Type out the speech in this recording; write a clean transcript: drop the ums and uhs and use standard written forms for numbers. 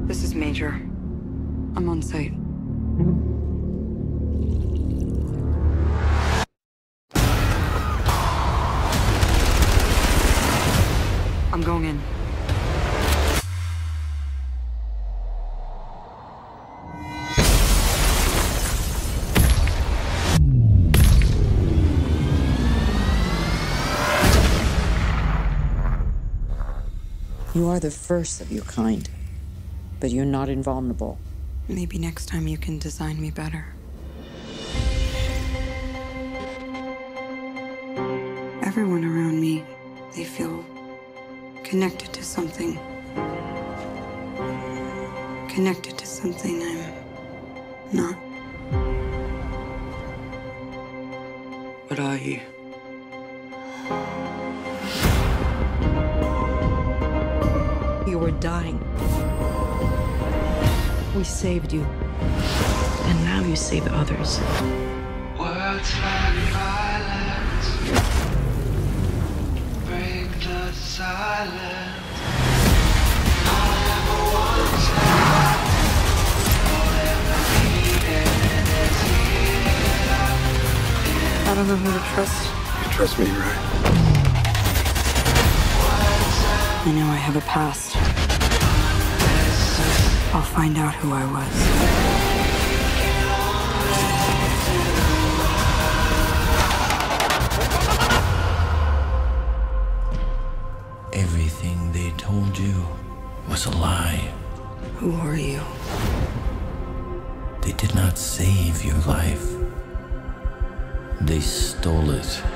This is Major. I'm on site. I'm going in. You are the first of your kind, but you're not invulnerable. Maybe next time you can design me better. Everyone around me, they feel connected to something. Connected to something I'm not. What are you? You were dying. We saved you. And now you save others. Words like violence break the silence. I'll never want to. All ever needed is here. I don't know who to trust. You trust me, right? I know I have a past. I'll find out who I was. Everything they told you was a lie. Who are you? They did not save your life. They stole it.